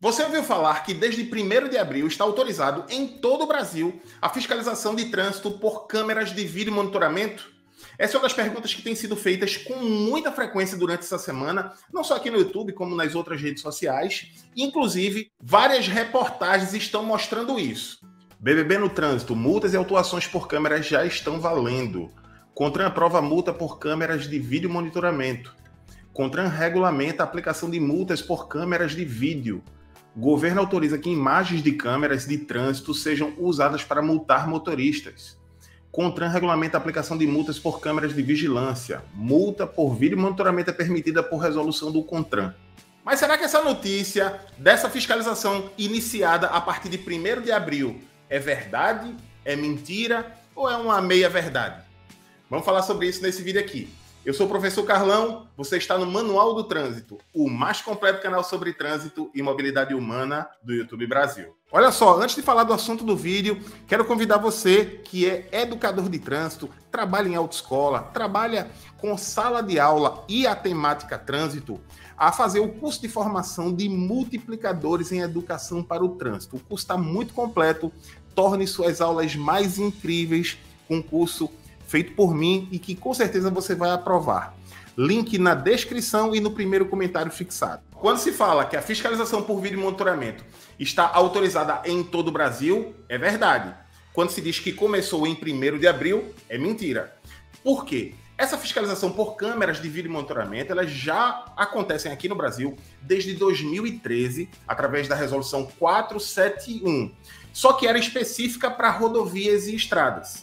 Você ouviu falar que desde 1º de abril está autorizado em todo o Brasil a fiscalização de trânsito por câmeras de vídeo monitoramento? Essa é uma das perguntas que tem sido feitas com muita frequência durante essa semana, não só aqui no YouTube, como nas outras redes sociais. Inclusive, várias reportagens estão mostrando isso. BBB no trânsito, multas e autuações por câmeras já estão valendo. CONTRAN aprova multa por câmeras de vídeo monitoramento. CONTRAN regulamenta a aplicação de multas por câmeras de vídeo. Governo autoriza que imagens de câmeras de trânsito sejam usadas para multar motoristas. CONTRAN regulamenta a aplicação de multas por câmeras de vigilância. Multa por vídeo monitoramento é permitida por resolução do CONTRAN. Mas será que essa notícia dessa fiscalização iniciada a partir de 1º de abril é verdade, é mentira ou é uma meia-verdade? Vamos falar sobre isso nesse vídeo aqui. Eu sou o professor Carlão, você está no Manual do Trânsito, o mais completo canal sobre trânsito e mobilidade humana do YouTube Brasil. Olha só, antes de falar do assunto do vídeo, quero convidar você que é educador de trânsito, trabalha em autoescola, trabalha com sala de aula e a temática trânsito, a fazer o curso de formação de multiplicadores em educação para o trânsito. O curso está muito completo, torne suas aulas mais incríveis com um curso feito por mim e que com certeza você vai aprovar. Link na descrição e no primeiro comentário fixado. Quando se fala que a fiscalização por vídeo monitoramento está autorizada em todo o Brasil, é verdade. Quando se diz que começou em 1º de abril, é mentira. Por quê? Essa fiscalização por câmeras de vídeo monitoramento, elas já acontecem aqui no Brasil desde 2013, através da resolução 471. Só que era específica para rodovias e estradas.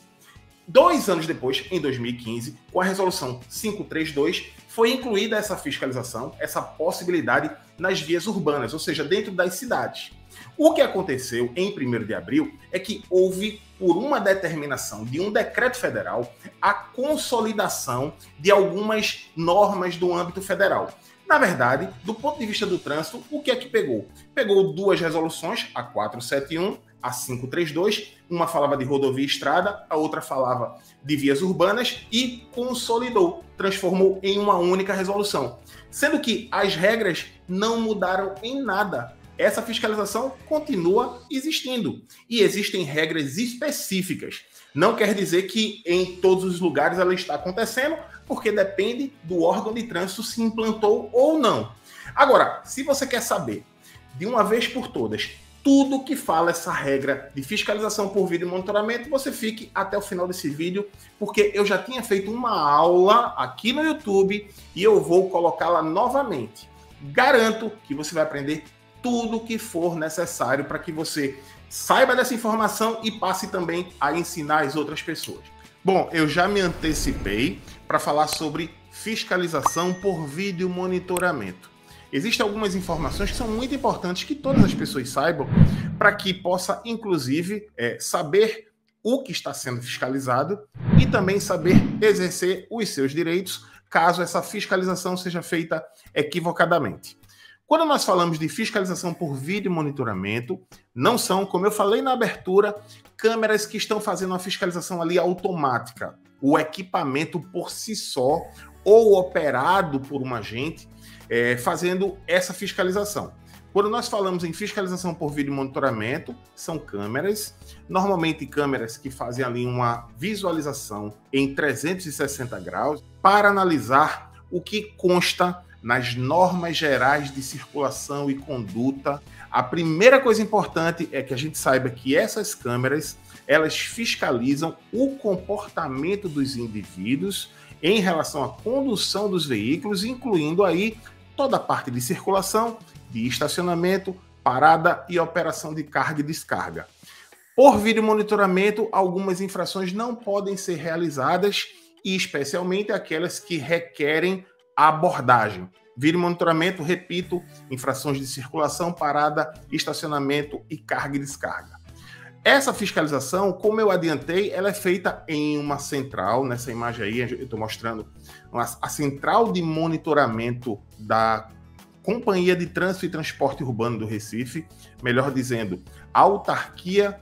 2 anos depois, em 2015, com a resolução 532, foi incluída essa fiscalização, essa possibilidade nas vias urbanas, ou seja, dentro das cidades. O que aconteceu em 1º de abril é que houve, por uma determinação de um decreto federal, a consolidação de algumas normas do âmbito federal. Na verdade, do ponto de vista do trânsito, o que é que pegou? Pegou 2 resoluções, a 471, a 532, uma falava de rodovia e estrada, a outra falava de vias urbanas e consolidou, transformou em uma única resolução. Sendo que as regras não mudaram em nada. Essa fiscalização continua existindo e existem regras específicas. Não quer dizer que em todos os lugares ela está acontecendo, porque depende do órgão de trânsito se implantou ou não. Agora, se você quer saber de uma vez por todas tudo que fala essa regra de fiscalização por vídeo monitoramento, você fique até o final desse vídeo, porque eu já tinha feito uma aula aqui no YouTube e eu vou colocá-la novamente. Garanto que você vai aprender tudo o que for necessário para que você saiba dessa informação e passe também a ensinar as outras pessoas. Bom, eu já me antecipei para falar sobre fiscalização por vídeo monitoramento. Existem algumas informações que são muito importantes que todas as pessoas saibam para que possa, inclusive, saber o que está sendo fiscalizado e também saber exercer os seus direitos caso essa fiscalização seja feita equivocadamente. Quando nós falamos de fiscalização por vídeo monitoramento, não são, como eu falei na abertura, câmeras que estão fazendo uma fiscalização ali automática. O equipamento por si só ou operado por um agente fazendo essa fiscalização. Quando nós falamos em fiscalização por vídeo monitoramento, são câmeras, normalmente câmeras que fazem ali uma visualização em 360 graus para analisar o que consta nas normas gerais de circulação e conduta. A primeira coisa importante é que a gente saiba que essas câmeras, elas fiscalizam o comportamento dos indivíduos em relação à condução dos veículos, incluindo aí toda a parte de circulação, de estacionamento, parada e operação de carga e descarga. Por vídeo monitoramento, algumas infrações não podem ser realizadas, e especialmente aquelas que requerem abordagem. Vídeo monitoramento, repito, infrações de circulação, parada, estacionamento e carga e descarga. Essa fiscalização, como eu adiantei, ela é feita em uma central. Nessa imagem aí, eu estou mostrando a central de monitoramento da Companhia de Trânsito e Transporte Urbano do Recife, melhor dizendo, a Autarquia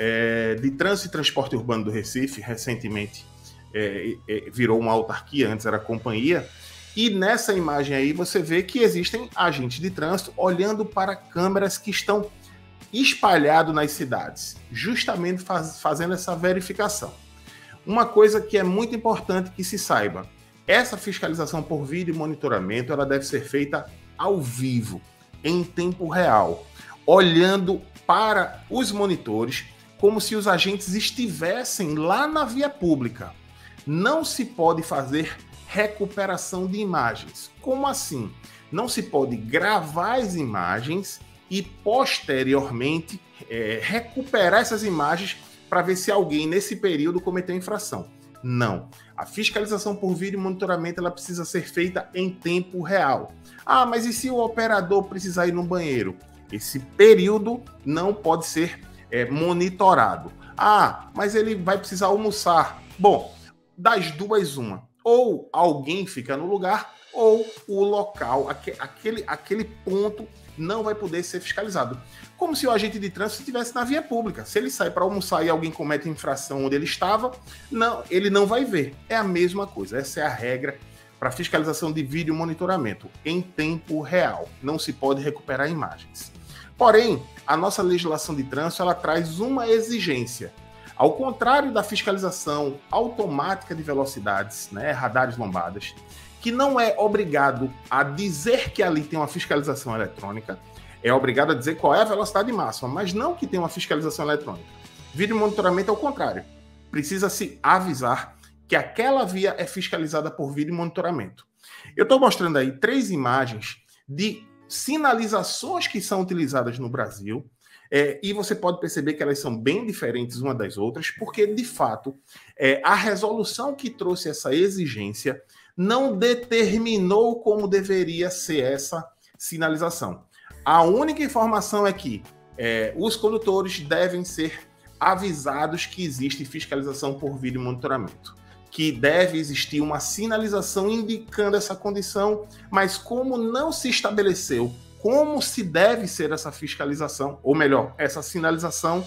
de Trânsito e Transporte Urbano do Recife, recentemente virou uma autarquia, antes era companhia, E nessa imagem aí você vê que existem agentes de trânsito olhando para câmeras que estão espalhados nas cidades, justamente fazendo essa verificação. Uma coisa que é muito importante que se saiba, essa fiscalização por vídeo e monitoramento, ela deve ser feita ao vivo, em tempo real, olhando para os monitores como se os agentes estivessem lá na via pública. Não se pode fazer recuperação de imagens. Como assim? Não se pode gravar as imagens e posteriormente recuperar essas imagens para ver se alguém nesse período cometeu infração. Não. A fiscalização por vídeo e monitoramento ela precisa ser feita em tempo real. Ah, mas e se o operador precisar ir no banheiro? Esse período não pode ser monitorado. Ah, mas ele vai precisar almoçar. Bom, das duas, uma. Ou alguém fica no lugar, ou o local, aquele ponto não vai poder ser fiscalizado. Como se o agente de trânsito estivesse na via pública. Se ele sai para almoçar e alguém comete infração onde ele estava, não, ele não vai ver. É a mesma coisa. Essa é a regra para fiscalização de vídeo monitoramento em tempo real. Não se pode recuperar imagens. Porém, a nossa legislação de trânsito ela traz uma exigência. Ao contrário da fiscalização automática de velocidades, né, radares lombadas, que não é obrigado a dizer que ali tem uma fiscalização eletrônica, é obrigado a dizer qual é a velocidade máxima, mas não que tem uma fiscalização eletrônica. Vídeo monitoramento é o contrário. Precisa-se avisar que aquela via é fiscalizada por vídeo monitoramento. Eu estou mostrando aí 3 imagens de sinalizações que são utilizadas no Brasil, e você pode perceber que elas são bem diferentes uma das outras, porque, de fato, a resolução que trouxe essa exigência não determinou como deveria ser essa sinalização. A única informação é que os condutores devem ser avisados que existe fiscalização por vídeo monitoramento, que deve existir uma sinalização indicando essa condição, mas como não se estabeleceu como se deve ser essa fiscalização, ou melhor, essa sinalização,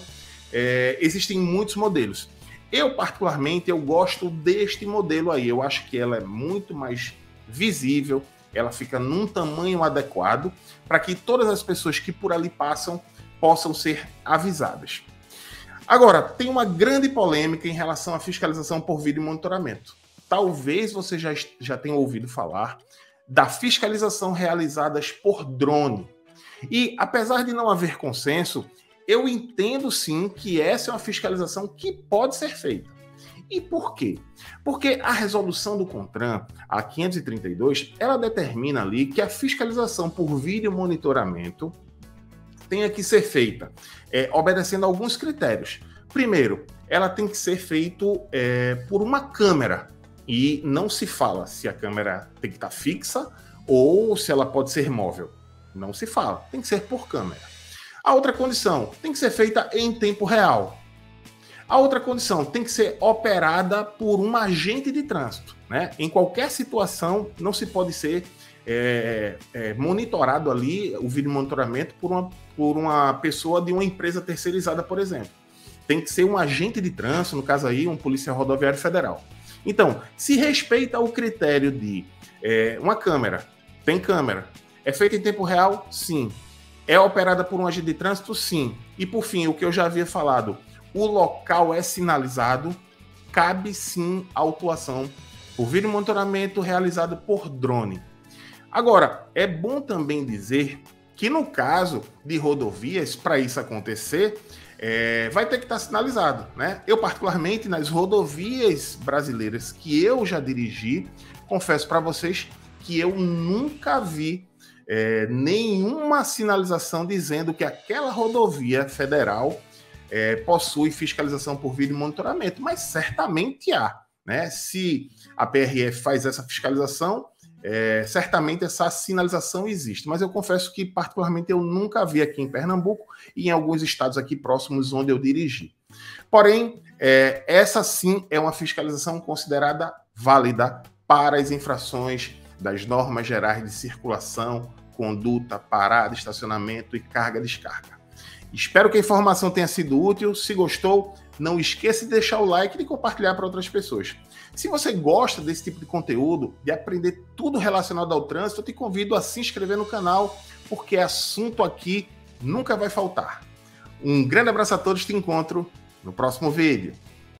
existem muitos modelos. Eu, particularmente, eu gosto deste modelo aí. Eu acho que ela é muito mais visível, ela fica num tamanho adequado para que todas as pessoas que por ali passam possam ser avisadas. Agora, tem uma grande polêmica em relação à fiscalização por vídeo e monitoramento. Talvez você já tenha ouvido falar da fiscalização realizadas por drone. E, apesar de não haver consenso, eu entendo sim que essa é uma fiscalização que pode ser feita. E por quê? Porque a resolução do CONTRAN, a 532, ela determina ali que a fiscalização por vídeo monitoramento tenha que ser feita obedecendo a alguns critérios. Primeiro, ela tem que ser feita por uma câmera. E não se fala se a câmera tem que estar fixa ou se ela pode ser móvel. Não se fala, tem que ser por câmera. A outra condição, tem que ser feita em tempo real. A outra condição, tem que ser operada por um agente de trânsito, né? Em qualquer situação, não se pode ser monitorado ali, o vídeo monitoramento, por uma pessoa de uma empresa terceirizada, por exemplo. Tem que ser um agente de trânsito, no caso aí, um polícia rodoviário federal. Então, se respeita o critério de uma câmera, tem câmera, é feita em tempo real? Sim. É operada por um agente de trânsito? Sim. E por fim, o que eu já havia falado, o local é sinalizado, cabe sim a autuação por vídeo monitoramento realizado por drone. Agora, é bom também dizer que no caso de rodovias, para isso acontecer, vai ter que estar sinalizado, né? Eu, particularmente, nas rodovias brasileiras que eu já dirigi, confesso para vocês que eu nunca vi nenhuma sinalização dizendo que aquela rodovia federal possui fiscalização por vídeo monitoramento, mas certamente há, né? Se a PRF faz essa fiscalização, certamente essa sinalização existe, mas eu confesso que particularmente eu nunca vi aqui em Pernambuco e em alguns estados aqui próximos onde eu dirigi. Porém, essa sim é uma fiscalização considerada válida para as infrações das normas gerais de circulação, conduta, parada, estacionamento e carga-descarga. Espero que a informação tenha sido útil. Se gostou, não esqueça de deixar o like e de compartilhar para outras pessoas. Se você gosta desse tipo de conteúdo, de aprender tudo relacionado ao trânsito, eu te convido a se inscrever no canal, porque assunto aqui nunca vai faltar. Um grande abraço a todos, te encontro no próximo vídeo.